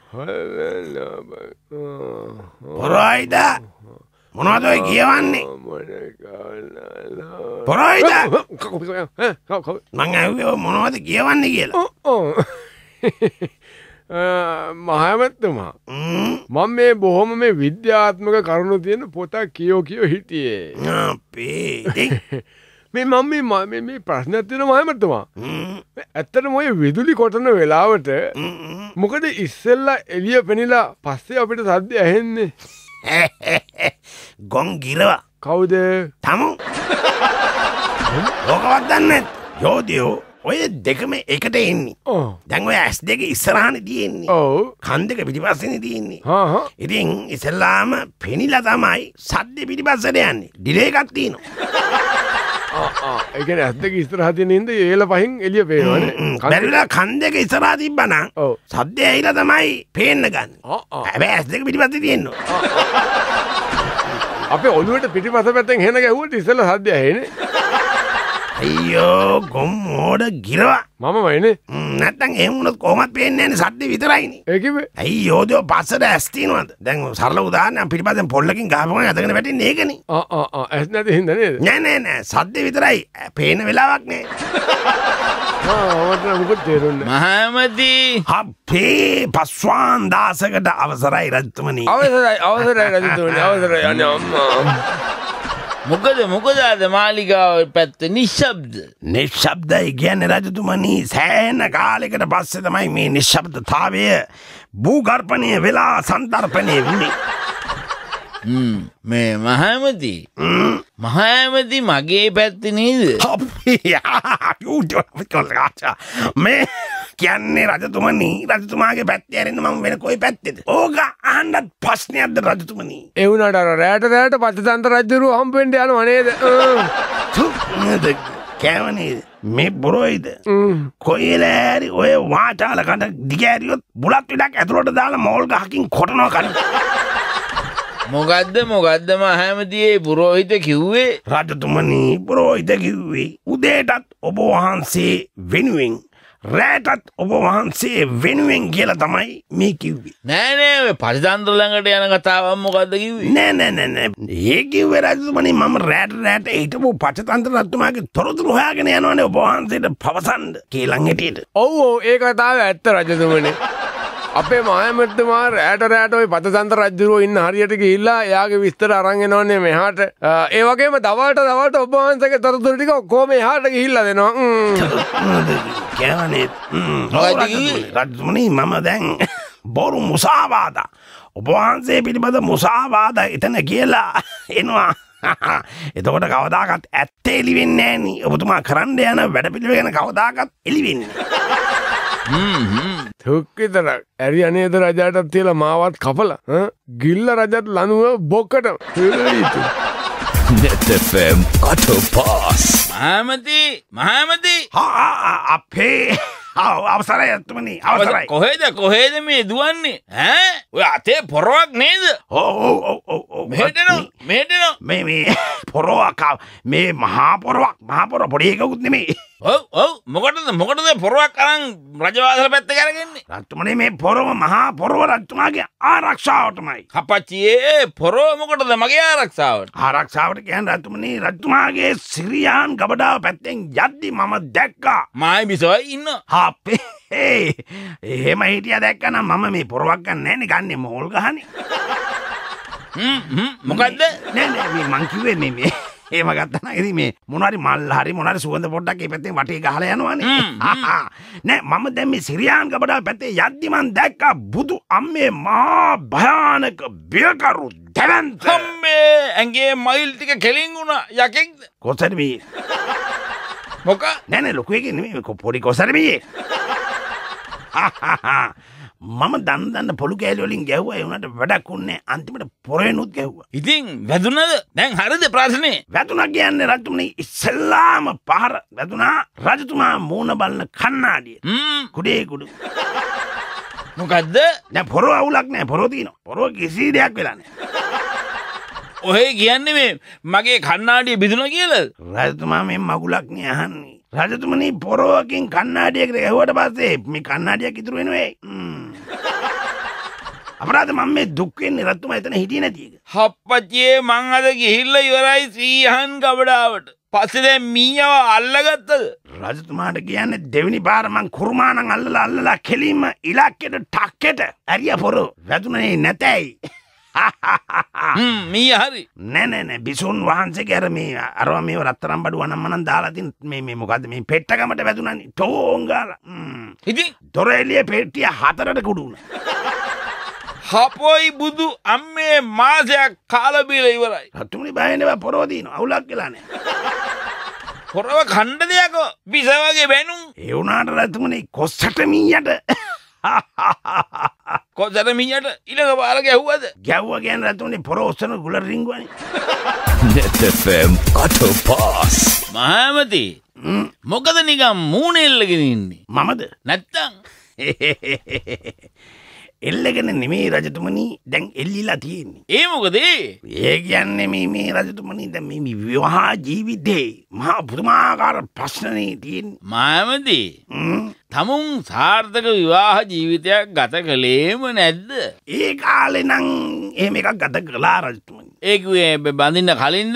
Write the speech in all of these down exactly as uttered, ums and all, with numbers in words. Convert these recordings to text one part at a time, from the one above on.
පොරොයිද මොනවද ඔය කියවන්නේ? පොරොයිද මං ඇහුවේ මොනවද කියවන්නේ කියලා. මහමැතිතුමා මම මේ බොහොම මේ විද්‍යාත්මක කරුණු තියෙන පොතක් කියෝ කියෝ හිටියේ. අපේ මේ මම මේ මේ ප්‍රශ්නයක් තියෙනවා මහමැතිතුමා. ඇත්තටම ඔය විදුලි කොටන වෙලාවට මොකද ඉස්සෙල්ලා එළිය පෙනිලා පස්සේ අපිට සද්ද ඇහෙන්නේ? ගොන් ගිරවා. කවුද? තමු. ඔකවත් දන්නේ යෝදියෝ ඔය දෙකම එකට එන්නේ. දැන් ඔය ඇස් දෙක ඉස්සරහනේ තියෙන්නේ. ඔව්. කන් දෙක පිටිපස්සේනේ තියෙන්නේ. හා හා. ඉතින් ඉස්සෙල්ලාම පෙනිලා තමයි සද්ද පිටිපස්සට යන්නේ. ඩිලේ එකක් තියෙනවා. ආ ආ ඒ කියන්නේ ඇස් දෙක ඉස්සරහ තියෙන ඉඳ ඒල පහින් එළිය පේනවනේ. බැරිලා කන් දෙක ඉස්සරහ තිබ්බනම් ඔව්. සද්ද ඇහිලා තමයි පේන්න ගන්න. ආ ආ. හැබැයි ඇස් දෙක පිටිපස්සේ තියෙනවා. අපේ ඔළුවට පිටිපස්ස පැත්තෙන් හෙන ගැහුවට ඉස්සෙල්ලා සද්ද ඇහෙන්නේ. අයියෝ ගොම් මෝඩ ගිරවා. මම වයිනේ. නැත්තම් එහෙම වුණොත් කොහොමත් පේන්නේ නැහැ සද්ද විතරයිනේ. ඒ කිව්වේ? අයියෝ දෝ පස්සට ඇස් තියනවද? දැන් සරල උදාහරණයක් පිටිපස්සෙන් පොල්ලකින් ගහපුවම ඇදගෙන වැටෙන්නේ ඒකනේ. ආ ආ ආ ඇස් නැති හින්දා නේද? නෑ නෑ නෑ සද්ද විතරයි. පේන වෙලාවක් නෑ. ආ මට මොකද තේරුන්නේ? මහමැති අපේ පස්වාන් දාසකට අවසරයි රජතුමනි. අවසරයි අවසරයි රජතුමනි අවසරයි අනේ අම්මා. මොකද මොකද අද මාලිගාව පැත්ත නිශ්ශබ්ද නිශ්ශබ්දයි කියන්නේ රජතුමනි සෑහෙන කාලයකට පස්සේ තමයි මේ නිශ්ශබ්දතාවය භූගර්භණය වෙලා සන්දර්පණය වුණේ. හ්ම් මේ මහමැති මහමැති මගේ පැත්තේ නේද? මේ කියන්නේ රජතුමනි රජතුමාගේ පැත්තේ ඇරෙන්න මම වෙන කොයි පැත්තේද? ඕක අහන්නත් ප්‍රශ්නයක්ද රජතුමනි? ඒ වුණාට අර රැට රැට පතිතන්ත රජුරු හම්බ වෙන්න යනවා නේද? කෑවනේ මේ බොරොයිද කොයිලෑරි ඔය වාචාල කඩ දිගෑරියොත් බුලත් විඩක් ඇතුළට දාලා මෝල් ගහකින් කොටනවා කන. මොකද්ද මොකද්ද මහමැතියේ පුරෝහිත කිව්වේ? රජතුමනි පුරෝහිත කිව්වේ උදේටත් ඔබ වහන්සේ වෙනුවෙන් රැටත් ඔබ වහන්සේ වෙනුවෙන් කියලා තමයි මේ කිව්වේ. නෑ නෑ ඔය පරිතන්ත්‍ර ළඟට යන කතාවක් මොකද්ද කිව්වේ? නෑ නෑ නෑ නෑ ඒ කිව්වේ රජතුමනි මම රැට රැට හිටපු පරිතන්ත්‍ර රජතුමාගේ තොරතුරු හොයාගෙන යනවනේ ඔබ වහන්සේට පවසන්න කියලා හිටියට. ඔව් ඔව් ඒ කතාව ඇත්ත රජතුමනි. අපේ මහමැතිතුමා රැට රැට ওই පතසන්ත රජුරෝ ඉන්න හරියට ගිහිල්ලා එයාගේ විස්තර අරන් එනවනේ මෙහාට. ඒ වගේම දවල්ට දවල්ට ඔබ වහන්සේගේ තොරතුරු ටික ඔක්කොම එහාට ගිහිල්ලා දෙනවා. කියන්නේ රජතුමනි මම දැන් බොරු මුසාවාදා ඔබ වහන්සේ පිළිබඳ මුසාවාදා එතන කියලා එනවා. එතකොට කවදාකත් ඇත්ත එළි වෙන්නේ නෑනේ. ඔබතුමා කරන්න යන වැඩ පිළිවෙල ගැන කවදාකත් එළි වෙන්නේ හ්ම් තුක්කිතරක් ඇරි අනේද රජාටත් තියලා මාවත් කපලා ගිල්ල රජත් ලනුව බොක්කට නෙට්එෆ්එම් අටෝපාස් මහමැති මහමැති අපේ අවසරයි රජතුමනි අවසරයි. කොහෙද කොහෙද මේ දුවන්නේ ඈ? ඔය අතේ පොරවක් නේද? ඔව් ඔව් ඔව් ඔව් මෙහෙටන මෙහෙටන මේ මේ පොරවක් මේ මහා පොරවක් මහා පොර පොඩි එකකුත් නෙමෙයි. ඔව් ඔව් මොකටද මොකටද පොරවක් අරන් රජවාසල පැත්තට කරගන්නේ? රජතුමනි මේ පොරව මහා පොරව රජතුමාගේ ආරක්ෂාවටමයි. කපච්චියේ පොරව මොකටද මගේ ආරක්ෂාවට? ආරක්ෂාවට කියන්නේ රජතුමනි රජතුමාගේ සිරියාන් ගබඩාව පැත්තෙන් යද්දි මම දැක්කා. මායි බිසවයි ඉන්න. අපේ එහෙම හිටියා දැක්කනම් මම මේ පොරවක් ගන්න නෑනේ ගන්නේ මෝල් ගහන්නේ. හ්ම් හ්ම් මොකද්ද? නෑ නෑ මේ මං කිව්වේ මේ මේ එහෙම ගත්තා නම් ඉතින් මේ මොනවාරි මල් හරි මොනවාරි සුවඳ පොඩ්ඩක් මේ පැත්තෙන් වටේ ගහලා යනවනේ. නෑ මම දැන් මේ සිරියාන් ගබඩාව පැත්තේ යද්දි මං දැක්කා බුදු අම්මේ මහා භයානක බියකරු දෙවන්ත. අම්මේ ඇඟේ මයිල් ටික කෙලින් වුණා යකෙක්ද? කොසර් මේ මොක? නෑ නෑ ලොකු එකේ නෙමෙයි පොඩි කොසර් මේ. මම දන්න දන්න පොළු කෑලි වලින් ගැහුවා ඒ උනට වැඩක් උන්නේ අන්තිමට පොරේනුත් ගැහුවා. ඉතින් වැදුනද? දැන් හරිද ප්‍රශ්නේ? වැදුනා කියන්නේ රජතුමනි ඉස්සෙල්ලාම පහර වැදුනා රජතුමා මූණ බලන කණ්ණාඩිය. හ්ම් කුඩේ කුඩු. මොකද්ද? දැන් පොරව අවුලක් නෑ පොරව තියෙනවා. පොරව කිසි දෙයක් වෙලා නෑ. ඔහේ කියන්නේ මේ මගේ කණ්ණාඩිය බිඳුණා කියලාද? රජතුමා මේ මගුලක් නේ අහන්නේ. රජතුමනි පොරවකින් කණ්ණාඩියකට ගැහුවට පස්සේ මේ කණ්ණාඩියක් ඉතුරු වෙනවා. අපරාධ මම මේ දුක් වෙන්නේ රජතුමා එතන හිටියේ නැති එක. හප්පච්චියේ මං අද ගිහිල්ලා ඉවරයි ශ්‍රීහන් ගබඩාවට. පස්සේ දැන් මීයව අල්ලගත්තද? රජතුමාට කියන්නේ දෙවෙනි පාර මං කුරුමානම් අල්ලලා අල්ලලා කෙලින්ම ඉලක්කෙට ටක්කෙට ඇරිය පොරෝ වැදුනේ නැතයි. හ්ම් මීය හරි. නෑ නෑ නෑ බිසෝන් වහන්සේගේ අර මේ අරවා මේ රත්තරන් බඩු වනම්මනම් දාලා තින් මේ මේ මොකද්ද මේ පෙට්ටකමට වැදුනානේ ටෝං ගාලා. හ්ම්. ඉතින් දොර එළිය පෙට්ටිය හතරට කුඩු වුණා. හපොයි බුදු අම්මේ මාසයක් කාලා බීලා ඉවරයි. රතුමනි බය වෙනවා පොරව දිනවා අවුලක් වෙලා නෑ. පොරව කණ්ඩ දෙයක් විස වගේ බැනුම්. ඒ වුණාට රතුමනි කොස්සට මීයට කොසට මීයට ඊළඟ පාර ගැහුවද? ගැව්වා කියන්නේ රතුමනි පොරව ඔස්සන ගුල රින්ගුවනේ. Net F M Auto Pass. මහමති මොකද නිකන් මූණේ එල්ලගෙන ඉන්නේ? මමද? නැත්තම් එල්ලගෙන නෙමේ රජතුමනි දැන් එල්ලිලා තියෙන්නේ. ඒ මොකද? ඒ කියන්නේ මේ මේ රජතුමනි දැන් මේ මේ විවාහ ජීවිතේ මහා පුදුමාකාර ප්‍රශ්නනේ තියෙන්නේ. මහමති තමුන් සාර්ථක විවාහ ජීවිතයක් ගත කළේම නැද්ද? ඒ කාලේ නම් එහෙම එකක් ගත කළා රජතුමනි. ඒ කිව්වේ බඳින්න කලින්ද?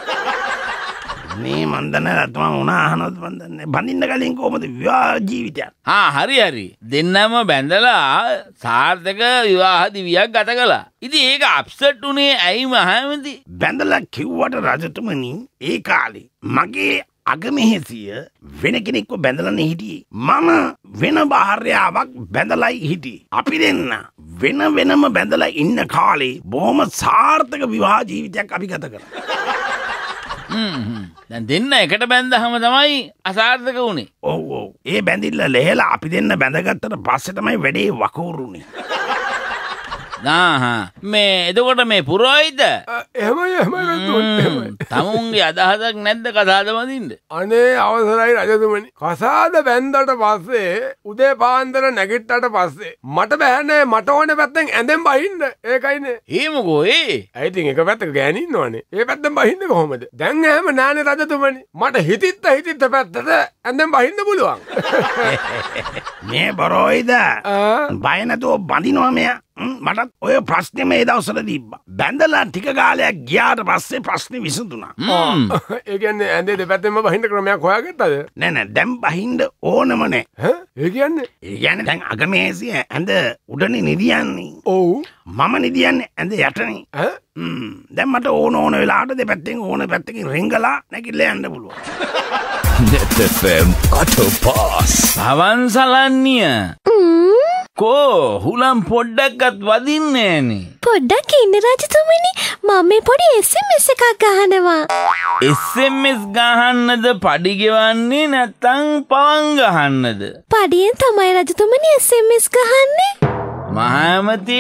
මේ මන් දන්නේ රජතුමා උනා අහනවද මන් දන්නේ. බඳින්න කලින් කොහොමද විවාහ ජීවිතයක්? හා හරි හරි. දෙන්නම බැඳලා සාර්ථක විවාහ දිවියක් ගත කළා. ඉතින් ඒක අප්සෙට් උනේ ඇයි මහමති? බැඳලා කිව්වට රජතුමනි ඒ කාලේ මගේ අගමෙහෙසිය වෙන කෙනෙක්ව බැඳලානේ හිටියේ. මම වෙන භාර්යාවක් බැඳලායි හිටියේ. අපි දෙන්න වෙන වෙනම බැඳලා ඉන්න කාලේ බොහොම සාර්ථක විවාහ ජීවිතයක් අපි ගත කළා. හ්ම් දැන් දෙන්න එකට බැඳහම තමයි අසාර්ථක වුනේ. ඔව් ඔව්. ඒ බැඳිල්ල ලෙහෙලා අපි දෙන්න බැඳගත්තට පස්සේ තමයි වැඩේ වකෝරුනේ. ආහා මේ එතකොට මේ පුරෝහිත එහෙමයි එහෙමයි. තමුන්ගේ අදහසක් නැද්ද කසාද බඳින්න? අනේ අවසරයි රජතුමනි. කසාද බැන්දට පස්සේ උදේ පාන්දර නැගිට්ටට පස්සේ මට බෑනේ මට ඕනේ පැත්තෙන් ඇඳෙන් බහින්න. ඒකයිනේ. එහෙමකෝ ඒ. ඇයි ඉතින් එක පැත්තක ගෑණි ඉන්නවනේ. ඒ පැත්තෙන් බහින්නේ කොහොමද? දැන් එහෙම නෑනේ රජතුමනි. මට හිතිත්ත හිතිත්ත පැත්තට ඇඳෙන් බහින්න පුළුවන්. මේ බරෝයිද බය නැතුව බඳිනවා මෙයා. මටත් ඔය ප්‍රශ්නේ මේ දවස්වල තිබ්බා. බැඳලා ටික කාලයක් ගියාට පස්සේ ප්‍රශ්නේ විසඳුණා. ඒ කියන්නේ ඇඳේ දෙපැත්තෙන්ම බහින්න ක්‍රමයක් හොයාගත්තද? නෑ නෑ දැන් බහින්න ඕනම නෑ. ඈ ඒ කියන්නේ? ඒ කියන්නේ දැන් අගමේසිය ඇඳ උඩනේ නිදියන්නේ. ඔව්. මම නිදියන්නේ ඇඳ යටනේ. ඈ හ්ම් දැන් මට ඕන ඕන වෙලාවට දෙපැත්තෙන් ඕන පැත්තකින් රිංගලා නැගිටලා යන්න පුළුවන්. Net F M Auto Pass. භවන්සලන්නිය කෝ හුලම් පොඩ්ඩක්වත් වදින්නේ නෑනේ. පොඩ්ඩක් ඉන්න රජතුමනි මම මේ පොඩි එස් එම් එස් එකක් ගහනවා. එස් එම් එස් ගහන්නද පඩි ගෙවන්නේ නැත්තම් පවන් ගහන්නද? පඩියෙන් තමයි රජතුමනි එස් එම් එස් ගහන්නේ. මහමති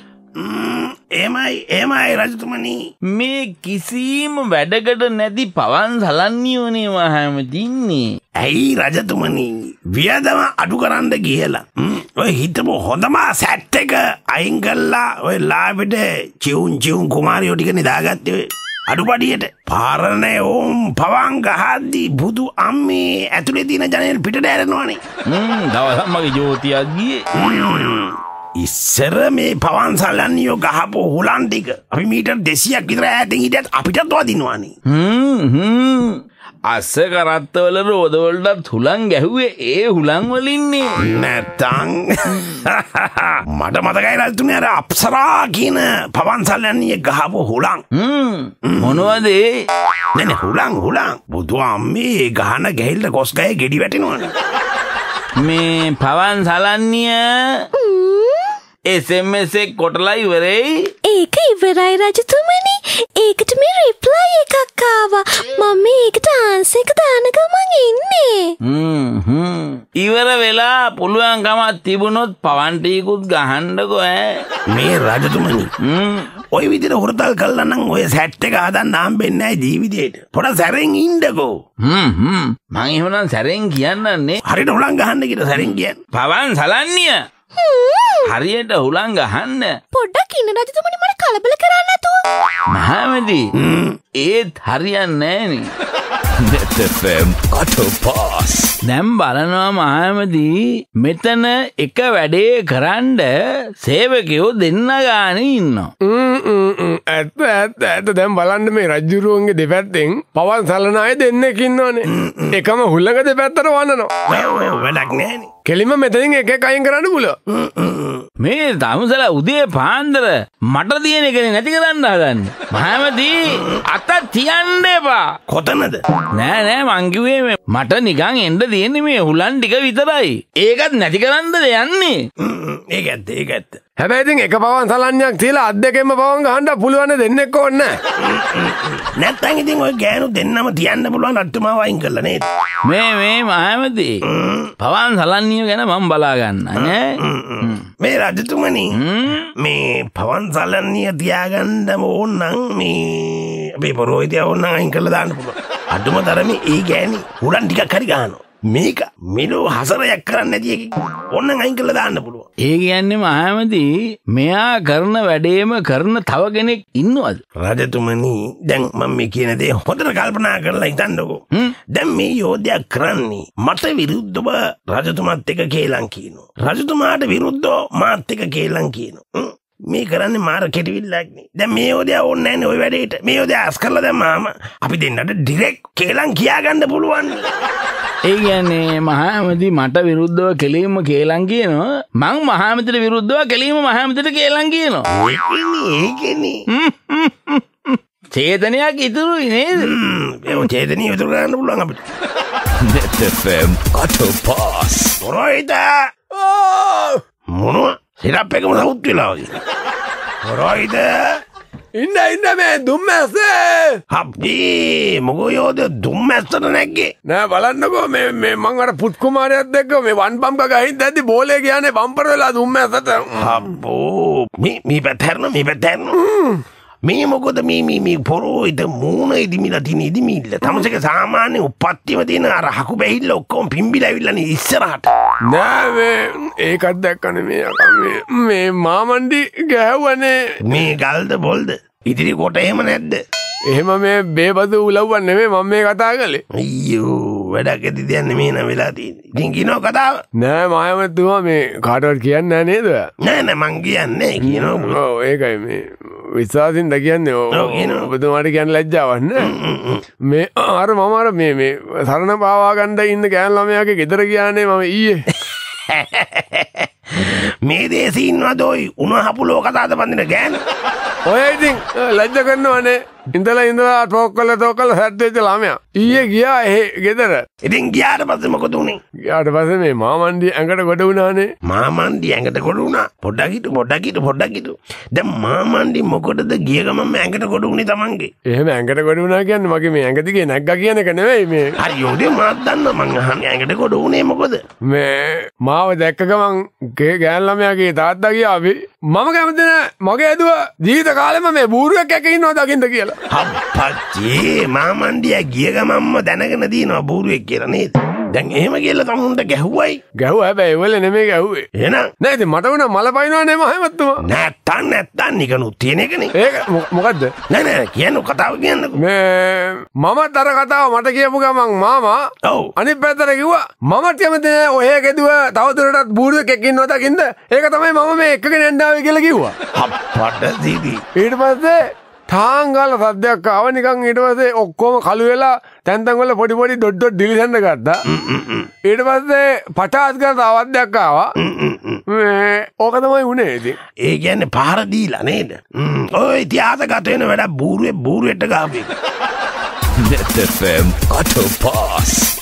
එහෙමයි එහෙමයි රජතුමනි. මේ කිසිම වැඩකට නැති පවන් සලන්නියෝනේ මහමතින්නේ. ඇයි රජතුමනි වියදම අඩු කරන්න කියලා ඔය හිතපු හොඳම සැට් එක අයින් කළා ඔය ලාබෙට චිවුන් චිවුන් කුමාරියෝ ටික නිදාගත්තේ අඩුපඩියට. පාරනේ ඕම් පවන් ගහද්දි බුදු අම්මේ ඇතුලේ තියෙන ජනේල් පිටට ඇරෙනවනේ. හ්ම් දවසක් මගේ ජෝතියක් ගියේ. ඉස්සර මේ පවන් සලන්නියෝ ගහපු හුලන් ටික අපි මීටර් දෙසීයක් විතර ඈතින් හිටියත් අපිටත් වදිනවනේ. හ්ම් හ්ම් අස්ස කරත්තවල රෝදවලටත් හුලං ගැහුවේ ඒ හුලං වලින්නේ. නැත්තං මට මතකයි රජතුමනි අර අප්සරා කියන පවන් සලන්නිය ගහපු හුලං. හ්ම් මොනවද ඒ? නේ නේ හුලං හුලං බුදු අම්මේ ගහන ගැහිල්ල කොස් ගහේ ගෙඩි වැටෙනවනේ. මේ පවන් සලන්නිය එස් එම් එස් එක කොටලා ඉවරයි. ඒක ඉවරයි රජතුමනි. ඒකට මේ රිප්ලයි එකක් ආවා. මම ඒකට ආන්සර් එක දාන ගමන් ඉන්නේ. හ්ම් හ්ම් ඉවර වෙලා පුළුවන්කමක් තිබුණොත් පවන් ටීකුත් ගහන්නකෝ ඈ. මේ රජතුමනි හ්ම් ඔය විදිහට හොරතල් කළා නම් ඔය සැට් එක හදන්න හම්බෙන්නේ නැහැ ජීවිතේට. පොඩ සැරෙන් ඉන්නකෝ. හ්ම් හ්ම් මං එහෙමනම් සැරෙන් කියන්නන්නේ. හරියට හුලං ගහන්න කියලා සැරෙන් කියන්නේ. පවන් සලන්නිය හරියට හුලං ගහන්න. පොඩ්ඩක් ඉන්න රජතුමනි මට කලබල කරන්න නැතුව. මහමෙදි ඒත් හරියන්නේ නෑනේ. net f m කටපාස්. දැන් බලනවා මහමදී මෙතන එක වැඩේ කරන්ඩ සේවකයෝ දෙන්න ගානේ ඉන්නවා. ඇත්ත ඇත්ත ඇත්ත දැන් බලන්න මේ රජ්ජුරුවන්ගේ දෙපැත්තෙන් පවන් සලන අය දෙන්නෙක් ඉන්නවනේ. එකම හුල්ලක දෙපැත්තට වන්නනවා. වැඩක් නෑනේ. කෙලිම මෙතනින් එක එක අයින් කරන්න පුළුවන්. මේ තමුසල උදේ පාන්දර මට තියෙන එකනේ නැති කරන්න හදන්නේ. මහමදී අත තියන්න එපා. කොතනද? නෑ නෑ මං කිව්වේ මට නිකන් එන්න තියෙන්නේ මේ හුලන් ටික විතරයි. ඒකත් නැති කරන්නද යන්නේ? ඒක ඇත්ත ඒක ඇත්ත. හැබැයි ඉතින් එක පවන් සලන්නයක් තියලා අත් දෙකෙන්ම පවන් ගහන්න පුළුවන් දෙන්නෙක් ඕනේ නැහැ. නැත්තම් ඉතින් ඔය ගෑනු දෙන්නම තියන්න පුළුවන් අට්ටුමාව වයින් කරලා නේද? මේ මේ මහමදී පවන් සලන්නිය ගැන මම බලා ගන්න නේ. මේ රජතුමනි මේ පවන් සලන්නිය තියාගන්න ඕන නම් මේ අපේ පොරොයිතිය ඕන නම් අයින් කරලා දාන්න පුළුවන්. අඩුම තරමේ ඒ ගෑණි උඩන් ටිකක් හරි ගහනවා. මේක මෙලෝ හසරයක් කරන්න නැති එකක් ඕනනම් අයින් කරලා දාන්න පුළුවන්. ඒ කියන්නේ මහමදී මෙයා කරන වැඩේම කරන තව කෙනෙක් ඉන්නවද? රජතුමනි දැන් මම මේ කියන දේ හොඳට කල්පනා කරලා හිතන්නකෝ. දැන් මේ යෝධයා කරන්නේ මට විරුද්ධව රජතුමාත් එක්ක කේලම් කියනවා. රජතුමාට විරුද්ධව මාත් එක්ක කේලම් කියනවා. මේ කරන්නේ මාර කෙටිවිල්ලක් නේ. දැන් මේ යෝධයා ඕනේ නැන්නේ ওই වැඩේට. මේ යෝධයා අස් කරලා දැම්මාම අපි දෙන්නට ඩිරෙක්ට් කේලම් කියා ගන්න පුළුවන්. ඒ කියන්නේ මහමදී මට විරුද්ධව කෙලීම කේලම් කියනවා. මං මහමදිට විරුද්ධව කෙලීම මහමදිට කේලම් කියනවා. ඒකනේ ඒකනේ. චේතනයක් ඉතුරුයි නේද? ඒ චේතනිය ඉතුරු කරන්න පුළුවන් අපිට. net f m කටපාස්. පොරොයිත මොනවා? සිරප් එකම සවුත් වෙලා වගේ. පොරොයිත ඉන්න ඉන්න මේ දුම්මැස්සේ. හප්පි මොකෝ යෝධ දුම්මැස්සට නැග්ගේ. නෑ බලන්නකෝ මේ මේ මං අර පුත් කුමාරයාත් එක්ක මේ වන් පම්ප ගහින් දැද්දි බෝලේ කියන්නේ බම්පර වෙලා දුම්මැස්සට. හප්පෝ මේ මේ පැත්තට මේ පැත්තට මේ මොකද මේ මේ මේ පොරොයිත මූණ ඉදිමිලා තියෙන ඉදිමිල්ල. තමසක සාමාන්‍ය උප්පත්තියම තියෙන අර හකු බැහිල්ල ඔක්කොම පිම්බිලා ඇවිල්ලානේ ඉස්සරහට. නෑ මේ ඒකත් දැක්කනේ මේ මේ මේ මාමණ්ඩි ගෑවුවනේ. මේ ගල්ද බොල්ද ඉදිරි කොට එහෙම නැද්ද? එහෙම මේ බේබදු උලව්වක් නෙමෙයි මම මේ කතා කළේ. අයියෝ වැඩක් ඇති දෙයක් නෙමෙයි නේද වෙලා තියෙන්නේ. ඉතින් කියනවා කතාව. නෑ මායමතුමා මේ කාටවත් කියන්නේ නෑ නේද? නෑ නෑ මං කියන්නේ කියනවා. ඔව් ඒකයි මේ විශ්වාසින්ද කියන්නේ. ඔව් ඔබතුමාට කියන්න ලැජ්ජාවක් නෑ. මේ අර මම අර මේ මේ සරණ පාවා ගන්න ඉන්න ගෑන් ළමයාගේ ගෙදර ගියානේ මම ඊයේ. මේ දේශේ ඉන්නවද ඔය උණ හපුලෝ කතාද බඳින ගෑන? ඔය ඉතින් ලැජ්ජ කරනවනේ. ඉඳලා ඉඳලා ටෝක් කළා ටෝක් කළා සැට් වෙච්ච ළමයා. ඊයේ ගියා එහෙ ගෙදර. ඉතින් ගියාට පස්සේ මොකද උනේ? ගියාට පස්සේ මේ මාමණ්ඩි ඇඟට ගොඩ වුණානේ. මාමණ්ඩි ඇඟට ගොඩ වුණා. පොඩ්ඩක් හිටු පොඩ්ඩක් හිටු පොඩ්ඩක් හිටු. දැන් මාමණ්ඩි මොකටද ගිය ගමන් ඇඟට ගොඩ වුණේ Tamange? එහෙම ඇඟට ගොඩ වුණා කියන්නේ මගේ මේ ඇඟ දිගේ නැග්ගා කියන එක නෙවෙයි මේ. හරි යෝධය මාත් දන්නවා මං අහන්නේ ඇඟට ගොඩ වුණේ මොකද? මේ මාව දැක්ක ගමන් ගෑන් ළමයාගේ තාත්තා ගියා අපි මම කැමති නෑ මගේ ඇදුව ජීවිත කාලෙම මේ බූරුවෙක් එක්ක ඉන්නවා දකින්න කියලා. අප්පච්චි මාමණ්ඩියා ගිය ගමන්ම දැනගෙන දිනවා බූරුවෙක් කියලා නේද? දැන් එහෙම කියලා තමුන්ට ගැහුවයි. ගැහුවා හැබැයි ඒ වෙලේ නෙමෙයි ගැහුවේ. එහෙනම් නෑ ඉතින් මට වුණා මල පයින්නවා නේ මහමතුමා. නැත්තම් නැත්තම් නිකනුත් තියෙන එකනේ. ඒක මොකද්ද? නෑ නෑ කියන්නකො කතාව කියන්නකො. මේ මමත් අර කතාව මට කියපු ගමන් මාමා ඔව් අනිත් පැත්තට කිව්වා මමත් කැමති නෑ ඔය ගෙදුව තවදුරටත් බූරුවෙක් එක්ක ඉන්නවා දකින්න. ඒක තමයි මම මේ එක්කගෙන යන්න ආවේ කියලා කිව්වා. අප්පට දීදි. ඊට පස්සේ ටාංගල සද්දයක් ආව නිකන්. ඊට පස්සේ ඔක්කොම කළු වෙලා තැන් තැන් වල පොඩි පොඩි ඩොට් ඩොට් දිලිසෙන්න ගත්තා. ඊට පස්සේ පටාස් කරලා අවද්දයක් ආවා. මේ ඕක තමයි උනේ ඉතින්. ඒ කියන්නේ පහර දීලා නේද? ඔය ඉතිහාසගත වෙන වැඩ බූරුවේ බූරුවෙට ගාපේ. net f m කටපාස්.